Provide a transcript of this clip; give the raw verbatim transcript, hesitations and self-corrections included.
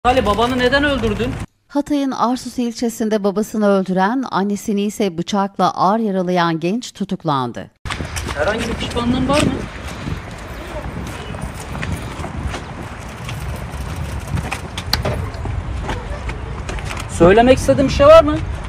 Ali, babanı neden öldürdün? Hatay'ın Arsus ilçesinde babasını öldüren, annesini ise bıçakla ağır yaralayan genç tutuklandı. Herhangi bir pişmanlığın var mı? Söylemek istediğin bir şey var mı?